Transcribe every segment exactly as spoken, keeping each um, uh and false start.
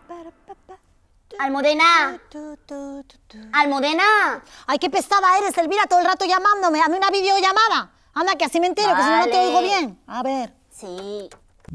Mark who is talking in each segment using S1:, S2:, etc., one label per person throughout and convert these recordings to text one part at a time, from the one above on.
S1: Almudena. Almudena.
S2: Ay, qué pesada eres, Elvira, todo el rato llamándome. Hazme una videollamada. Anda, que así me entero, vale. Que si no, no te oigo bien. A ver.
S1: Sí.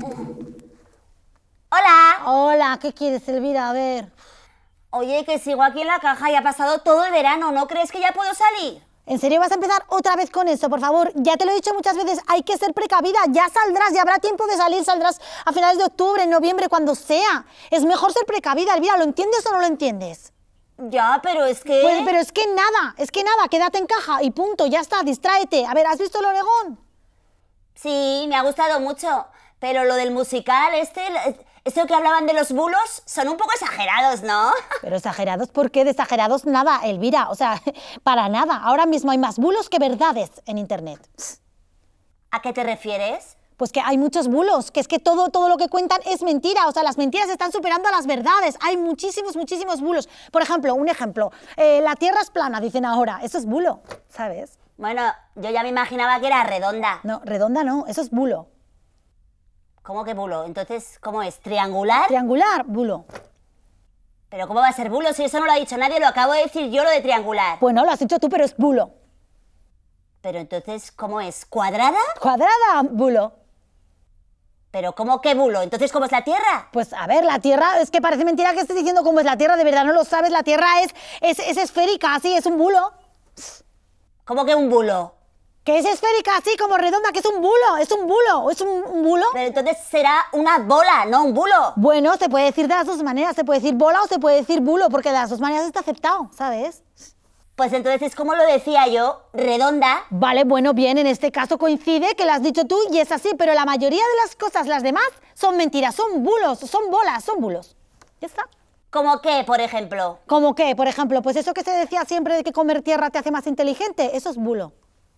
S1: Hola.
S2: Hola, ¿qué quieres, Elvira? A ver.
S1: Oye, que sigo aquí en la caja y ha pasado todo el verano. ¿No crees que ya puedo salir?
S2: ¿En serio vas a empezar otra vez con eso? Por favor, ya te lo he dicho muchas veces, hay que ser precavida. Ya saldrás, ya habrá tiempo de salir, saldrás a finales de octubre, en noviembre, cuando sea. Es mejor ser precavida, Elvira, ¿lo entiendes o no lo entiendes?
S1: Ya, pero es que...
S2: Pues, pero es que nada, es que nada, quédate en caja y punto, ya está, distráete. A ver, ¿has visto el Oregón?
S1: Sí, me ha gustado mucho, pero lo del musical, este... Esto que hablaban de los bulos, son un poco exagerados, ¿no?
S2: Pero exagerados, ¿por qué? De exagerados nada, Elvira, o sea, para nada. Ahora mismo hay más bulos que verdades en internet.
S1: ¿A qué te refieres?
S2: Pues que hay muchos bulos, que es que todo, todo lo que cuentan es mentira, o sea, las mentiras están superando a las verdades. Hay muchísimos, muchísimos bulos. Por ejemplo, un ejemplo, eh, la Tierra es plana, dicen ahora, eso es bulo, ¿sabes?
S1: Bueno, yo ya me imaginaba que era redonda.
S2: No, redonda no, eso es bulo.
S1: ¿Cómo que bulo? Entonces, ¿cómo es? ¿Triangular?
S2: Triangular, bulo.
S1: ¿Pero cómo va a ser bulo? Si eso no lo ha dicho nadie, lo acabo de decir yo, lo de triangular.
S2: Bueno, lo has dicho tú, pero es bulo.
S1: Pero entonces, ¿cómo es? ¿Cuadrada?
S2: Cuadrada, bulo.
S1: ¿Pero cómo que bulo? Entonces, ¿cómo es la Tierra?
S2: Pues a ver, la Tierra, es que parece mentira que estés diciendo cómo es la Tierra, de verdad no lo sabes, la Tierra es, es, es esférica, así, es un bulo.
S1: ¿Cómo que un bulo?
S2: Que es esférica, así como redonda, que es un bulo, es un bulo, es un, un bulo.
S1: Pero entonces será una bola, no un bulo.
S2: Bueno, se puede decir de las dos maneras, se puede decir bola o se puede decir bulo, porque de las dos maneras está aceptado, ¿sabes?
S1: Pues entonces, como lo decía yo, redonda.
S2: Vale, bueno, bien, en este caso coincide que lo has dicho tú y es así, pero la mayoría de las cosas, las demás, son mentiras, son bulos, son bolas, son bulos. Ya está.
S1: ¿Cómo qué, por ejemplo?
S2: ¿Cómo qué, por ejemplo? Pues eso que se decía siempre de que comer tierra te hace más inteligente, eso es bulo.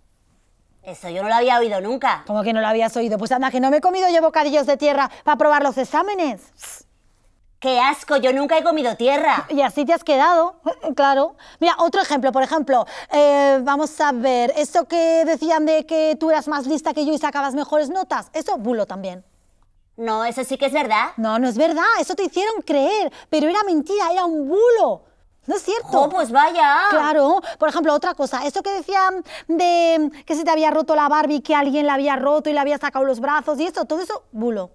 S1: Eso yo no lo había oído nunca.
S2: ¿Cómo que no lo habías oído? Pues anda, que no me he comido yo bocadillos de tierra para probar los exámenes.
S1: ¡Qué asco! Yo nunca he comido tierra.
S2: Y así te has quedado, claro. Mira, otro ejemplo, por ejemplo, eh, vamos a ver, eso que decían de que tú eras más lista que yo y sacabas mejores notas, eso bulo también.
S1: No, eso sí que es verdad.
S2: No, no es verdad, eso te hicieron creer, pero era mentira, era un bulo. No es cierto.
S1: ¡Oh, pues vaya!
S2: Claro. Por ejemplo, otra cosa, eso que decían de que se te había roto la Barbie, que alguien la había roto y le había sacado los brazos y eso, todo eso, bulo.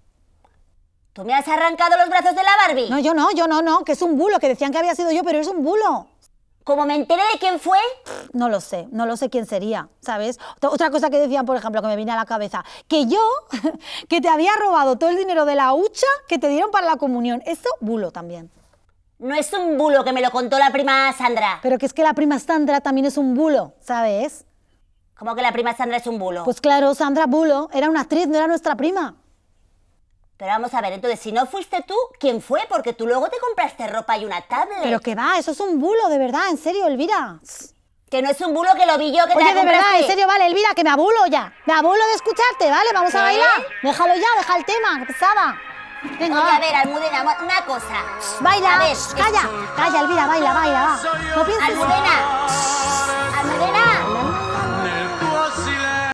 S1: ¿Tú me has arrancado los brazos de la Barbie?
S2: No, yo no, yo no, no, que es un bulo, que decían que había sido yo, pero es un bulo.
S1: ¿Cómo me enteré de quién fue?
S2: No lo sé, no lo sé quién sería, ¿sabes? Otra cosa que decían, por ejemplo, que me viene a la cabeza, que yo, que te había robado todo el dinero de la hucha que te dieron para la comunión, eso, bulo también.
S1: No es un bulo, que me lo contó la prima Sandra.
S2: Pero que es que la prima Sandra también es un bulo, ¿sabes?
S1: ¿Cómo que la prima Sandra es un bulo?
S2: Pues claro, Sandra Bulo era una actriz, no era nuestra prima.
S1: Pero vamos a ver, entonces, si no fuiste tú, ¿quién fue? Porque tú luego te compraste ropa y una tablet.
S2: Pero que va, eso es un bulo, de verdad, en serio, Elvira.
S1: Que no es un bulo, que lo vi yo, que te
S2: Oye,
S1: la
S2: de verdad,
S1: compraste.
S2: en serio, vale, Elvira, que me abulo ya. Me abulo de escucharte, ¿vale? Vamos
S1: ¿Qué?
S2: a bailar. Déjalo ya, deja el tema, que pesada. Venga,
S1: Oye,
S2: va.
S1: a ver, Almudena, una cosa.
S2: Baila,
S1: A ver,
S2: calla, calla, Elvira, baila, baila, va. No pienses.
S1: Almudena.